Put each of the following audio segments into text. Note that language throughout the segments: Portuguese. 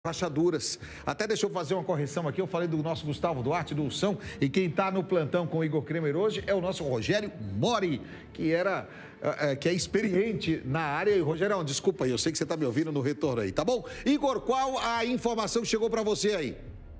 Rachaduras. Até deixa eu fazer uma correção aqui, eu falei do nosso Gustavo Duarte, do Ulção, e quem está no plantão com o Igor Kremer hoje é o nosso Rogério Mori, que é experiente na área. E, Rogério, desculpa aí, eu sei que você está me ouvindo no retorno aí, tá bom? Igor, qual a informação que chegou para você aí?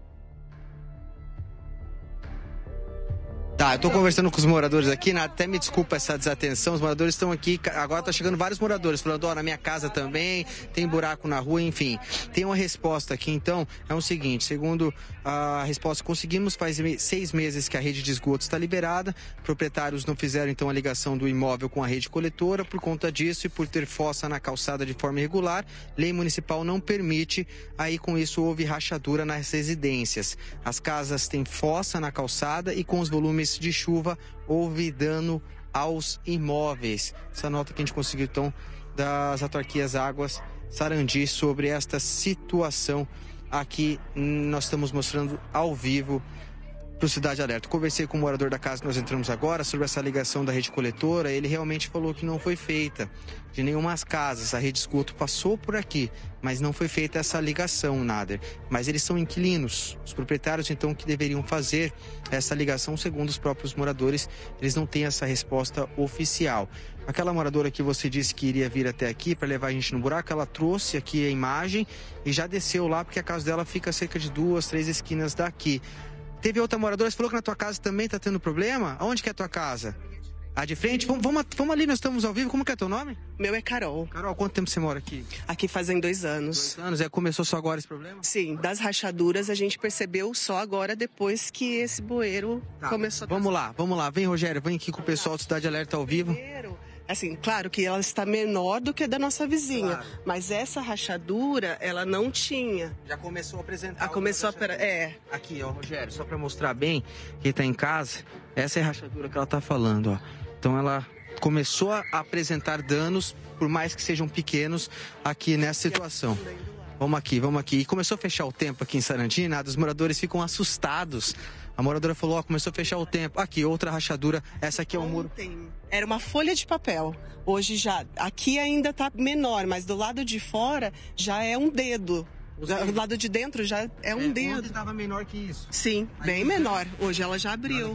Tá, eu tô conversando com os moradores aqui, até me desculpa essa desatenção, os moradores estão aqui, agora tá chegando vários moradores, falando, ó, na minha casa também, tem buraco na rua, enfim. Tem uma resposta aqui, então, é o seguinte, segundo a resposta que conseguimos, faz 6 meses que a rede de esgoto está liberada, proprietários não fizeram, então, a ligação do imóvel com a rede coletora, por conta disso e por ter fossa na calçada de forma irregular, lei municipal não permite, aí com isso houve rachadura nas residências. As casas têm fossa na calçada e com os volumes de chuva houve dano aos imóveis. Essa nota que a gente conseguiu então das autarquias Águas Sarandi sobre esta situação aqui nós estamos mostrando ao vivo para o Cidade Alerta. Conversei com o morador da casa que nós entramos agora sobre essa ligação da rede coletora. Ele realmente falou que não foi feita de nenhuma casas. A rede de esgoto passou por aqui, mas não foi feita essa ligação, Nader. Mas eles são inquilinos. Os proprietários, então, que deveriam fazer essa ligação, segundo os próprios moradores, eles não têm essa resposta oficial. Aquela moradora que você disse que iria vir até aqui para levar a gente no buraco, ela trouxe aqui a imagem e já desceu lá, porque a casa dela fica a cerca de 2, 3 esquinas daqui. Teve outra moradora, você falou que na tua casa também tá tendo problema? Aonde que é a tua casa? A de frente? Vamos ali, nós estamos ao vivo. Como que é teu nome? Meu é Carol. Carol, quanto tempo você mora aqui? Aqui fazem 2 anos. 2 anos? Começou só agora esse problema? Sim, das rachaduras a gente percebeu só agora, depois que esse bueiro começou a... Vamos lá. Vem, Rogério, vem aqui com o pessoal do Cidade Alerta ao vivo. Assim, claro que ela está menor do que a da nossa vizinha, claro. Mas essa rachadura, ela não tinha. Já começou a apresentar. Aqui, ó, Rogério, só para mostrar bem quem tá em casa, essa é a rachadura que ela tá falando, ó. Então ela começou a apresentar danos, por mais que sejam pequenos, aqui nessa situação. Vamos aqui. E começou a fechar o tempo aqui em Sarandi, nada, os moradores ficam assustados. A moradora falou, ó, começou a fechar o tempo. Aqui, outra rachadura, essa aqui é o muro. Era uma folha de papel. Hoje já, aqui ainda tá menor, mas do lado de fora já é um dedo. Do lado de dentro já é um dedo. Ontem estava menor que isso. Sim, aí bem menor. Hoje ela já abriu.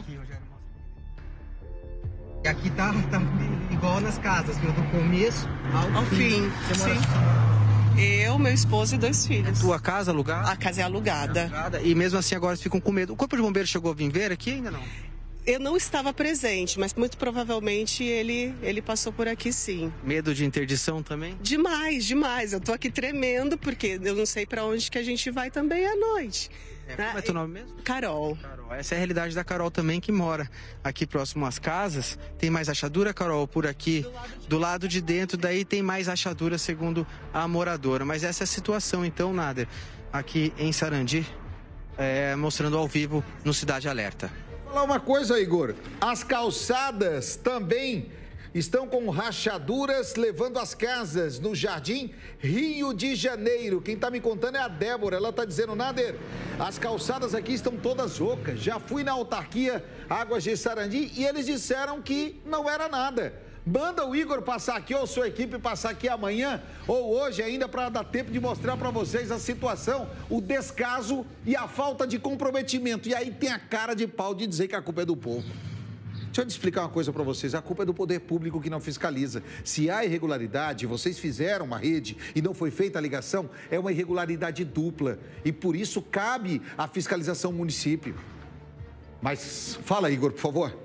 E aqui tá igual nas casas, viu? Do começo ao fim. Sim. Eu, meu esposo e 2 filhos. É tua casa alugada? A casa é alugada. E mesmo assim agora ficam com medo. O Corpo de Bombeiro chegou a vir ver aqui ainda não? Eu não estava presente, mas muito provavelmente ele passou por aqui sim. Medo de interdição também? Demais. Eu tô aqui tremendo porque eu não sei para onde que a gente vai também à noite. Como é teu nome mesmo? Carol. Essa é a realidade da Carol também, que mora aqui próximo às casas. Tem mais rachadura, Carol, por aqui? Do lado de dentro, daí tem mais rachadura, segundo a moradora. Mas essa é a situação, então, Nader, aqui em Sarandi, mostrando ao vivo no Cidade Alerta. Vou falar uma coisa, Igor. As calçadas também estão com rachaduras levando as casas no Jardim Rio de Janeiro. Quem está me contando é a Débora. Ela está dizendo, Nader, as calçadas aqui estão todas ocas. Já fui na autarquia Águas de Sarandi e eles disseram que não era nada. Manda o Igor passar aqui, ou sua equipe passar aqui amanhã, ou hoje ainda, para dar tempo de mostrar para vocês a situação, o descaso e a falta de comprometimento. E aí tem a cara de pau de dizer que a culpa é do povo. Deixa eu te explicar uma coisa para vocês, a culpa é do poder público que não fiscaliza. Se há irregularidade, vocês fizeram uma rede e não foi feita a ligação, é uma irregularidade dupla. E por isso cabe a fiscalização ao município. Mas fala, Igor, por favor.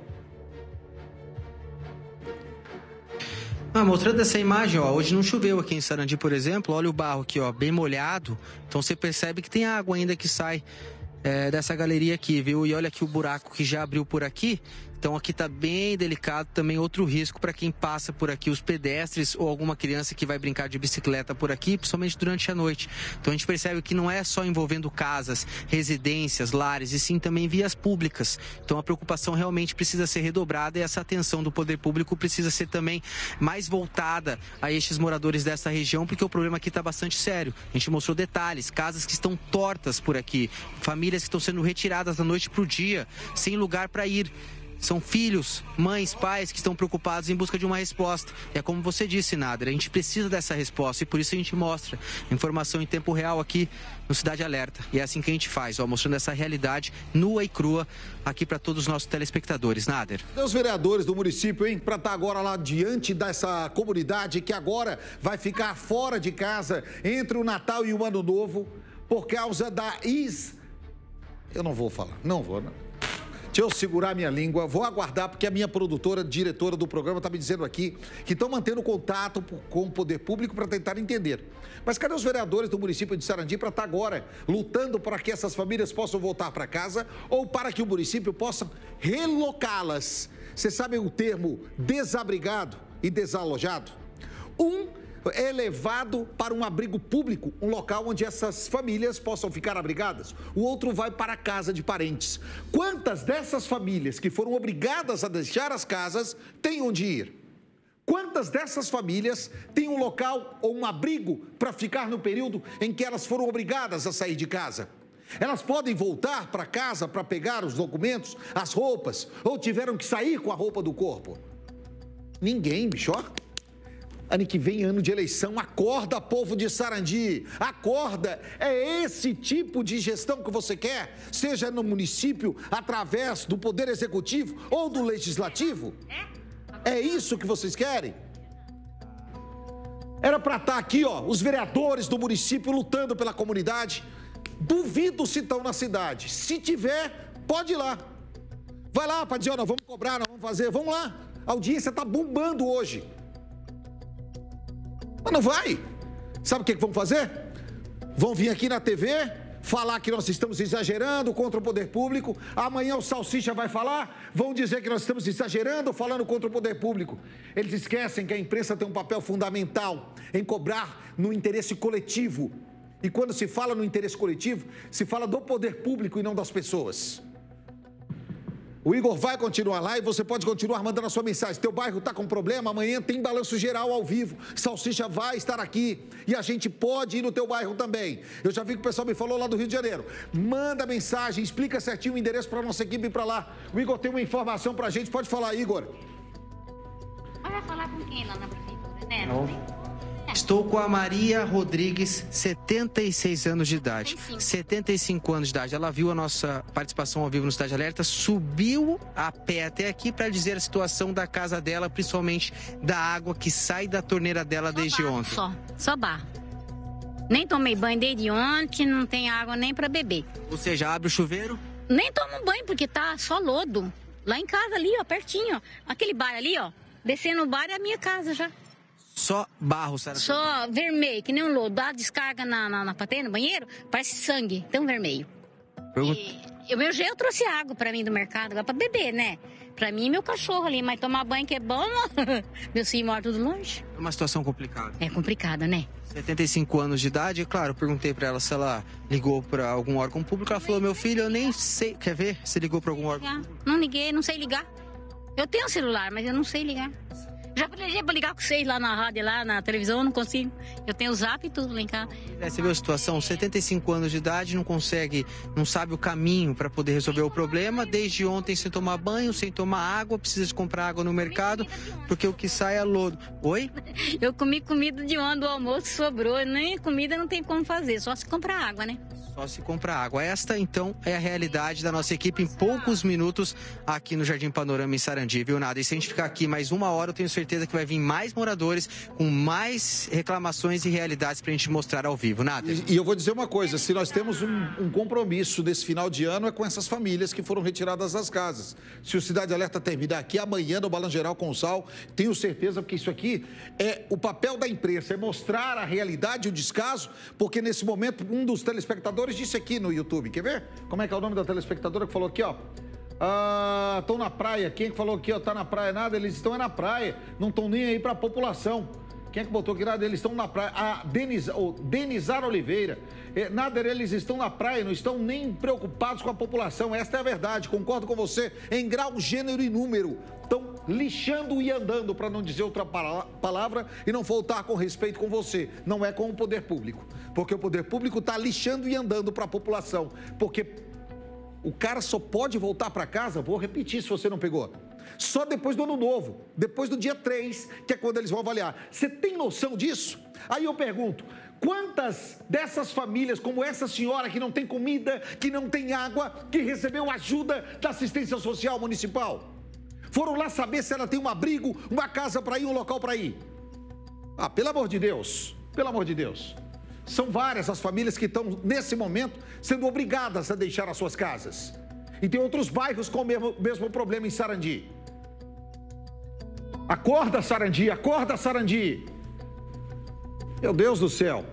Mostrando essa imagem, ó, hoje não choveu aqui em Sarandi, por exemplo, olha o barro aqui, ó, bem molhado, então você percebe que tem água ainda que sai dessa galeria aqui, viu? E olha aqui o buraco que já abriu por aqui. Então aqui tá bem delicado, também outro risco para quem passa por aqui, os pedestres ou alguma criança que vai brincar de bicicleta por aqui, principalmente durante a noite. Então a gente percebe que não é só envolvendo casas, residências, lares, e sim também vias públicas. Então a preocupação realmente precisa ser redobrada e essa atenção do poder público precisa ser também mais voltada a estes moradores dessa região, porque o problema aqui está bastante sério. A gente mostrou detalhes, casas que estão tortas por aqui, famílias que estão sendo retiradas da noite para o dia, sem lugar para ir. São filhos, mães, pais que estão preocupados em busca de uma resposta. E é como você disse, Nader, a gente precisa dessa resposta e por isso a gente mostra informação em tempo real aqui no Cidade Alerta. E é assim que a gente faz, ó, mostrando essa realidade nua e crua aqui para todos os nossos telespectadores. Nader. Os vereadores do município, hein, para estar agora lá diante dessa comunidade que agora vai ficar fora de casa entre o Natal e o Ano Novo por causa da Eu não vou falar, não vou, não. Deixa eu segurar minha língua, vou aguardar, porque a minha produtora, diretora do programa, está me dizendo aqui que estão mantendo contato com o poder público para tentar entender. Mas cadê os vereadores do município de Sarandi para estar agora lutando para que essas famílias possam voltar para casa ou para que o município possa relocá-las? Você sabe o termo desabrigado e desalojado? É levado para um abrigo público, um local onde essas famílias possam ficar abrigadas. O outro vai para a casa de parentes. Quantas dessas famílias que foram obrigadas a deixar as casas têm onde ir? Quantas dessas famílias têm um local ou um abrigo para ficar no período em que elas foram obrigadas a sair de casa? Elas podem voltar para casa para pegar os documentos, as roupas, ou tiveram que sair com a roupa do corpo? Ninguém, bicho, ó. Ano que vem, ano de eleição, acorda, povo de Sarandi, acorda. É esse tipo de gestão que você quer, seja no município, através do Poder Executivo ou do Legislativo? É isso que vocês querem? Era para estar aqui, ó, os vereadores do município lutando pela comunidade. Duvido se estão na cidade. Se tiver, pode ir lá. Vai lá para dizer, ó, nós vamos cobrar, nós vamos fazer, vamos lá. A audiência está bombando hoje. Mas não vai. Sabe o que vão fazer? Vão vir aqui na TV, falar que nós estamos exagerando contra o poder público. Amanhã o Salsicha vai falar, vão dizer que nós estamos exagerando, falando contra o poder público. Eles esquecem que a imprensa tem um papel fundamental em cobrar no interesse coletivo. E quando se fala no interesse coletivo, se fala do poder público e não das pessoas. O Igor vai continuar lá e você pode continuar mandando a sua mensagem. Teu bairro está com problema, amanhã tem balanço geral ao vivo. Salsicha vai estar aqui e a gente pode ir no teu bairro também. Eu já vi que o pessoal me falou lá do Rio de Janeiro. Manda mensagem, explica certinho o endereço para a nossa equipe ir para lá. O Igor tem uma informação para a gente, pode falar, Igor. Vai falar com quem lá na prefeitura, né? Não. Estou com a Maria Rodrigues, 76 anos de idade. 75 anos de idade. Ela viu a nossa participação ao vivo no Cidade Alerta, subiu a pé até aqui para dizer a situação da casa dela, principalmente da água que sai da torneira dela desde ontem. Só barro. Nem tomei banho desde ontem, não tem água nem para beber. Ou seja, abre o chuveiro? Nem tomo banho porque tá só lodo. Lá em casa ali, ó, pertinho, ó. Aquele bar ali, ó. Descendo o bar é a minha casa já. Só barro, Sara? Só vermelho, que nem um lodo. Dá descarga na patente, no banheiro, parece sangue, tão vermelho. Eu trouxe água pra mim do mercado, agora pra beber, né? Pra mim e meu cachorro ali, mas tomar banho que é bom, meu filho mora tudo longe. É uma situação complicada. É complicada, né? 75 anos de idade, claro, eu perguntei pra ela se ela ligou pra algum órgão público, ela falou, meu filho, eu nem sei, quer ver se ligou pra algum órgão público? Não liguei, não sei ligar. Eu tenho um celular, mas eu não sei ligar. Já planejei para ligar com vocês lá na rádio, lá na televisão, eu não consigo. Eu tenho o zap e tudo lá em casa. Você viu a situação? 75 anos de idade, não consegue, não sabe o caminho para poder resolver o problema. Desde ontem sem tomar banho, sem tomar água, precisa de comprar água no mercado, porque o que sai é lodo. Oi? Eu comi comida de ontem, do almoço sobrou, nem comida não tem como fazer, só se comprar água, né? Só se comprar água. Esta, então, é a realidade da nossa equipe em poucos minutos aqui no Jardim Panorama em Sarandi, viu, Nada? E se a gente ficar aqui mais uma hora, eu tenho certeza que vai vir mais moradores com mais reclamações e realidades pra gente mostrar ao vivo, Nada? E eu vou dizer uma coisa, se nós temos um compromisso desse final de ano é com essas famílias que foram retiradas das casas. Se o Cidade Alerta terminar aqui amanhã no Balanço Geral com o Sal, tenho certeza que isso aqui é o papel da imprensa, é mostrar a realidade e o descaso, porque nesse momento um dos telespectadores disse aqui no YouTube, quer ver? Como é que é o nome da telespectadora que falou aqui, ó? Estão na praia. Quem é que falou aqui, ó? Tá na praia? Nada, eles estão na praia. Não estão nem aí pra população. Quem é que botou aqui? Nada, eles estão na praia. Denizar Oliveira. Nada, eles estão na praia, não estão nem preocupados com a população. Esta é a verdade, concordo com você. Em grau, gênero e número. Estão lixando e andando, para não dizer outra palavra, e não faltar com respeito com você. Não é com o poder público. Porque o poder público está lixando e andando para a população. Porque o cara só pode voltar para casa, vou repetir se você não pegou, só depois do ano novo, depois do dia 3, que é quando eles vão avaliar. Você tem noção disso? Aí eu pergunto, quantas dessas famílias, como essa senhora que não tem comida, que não tem água, que recebeu ajuda da assistência social municipal, foram lá saber se ela tem um abrigo, uma casa para ir, um local para ir? Ah, pelo amor de Deus, pelo amor de Deus. São várias as famílias que estão, nesse momento, sendo obrigadas a deixar as suas casas. E tem outros bairros com o mesmo problema em Sarandi. Acorda, Sarandi, acorda, Sarandi. Meu Deus do céu.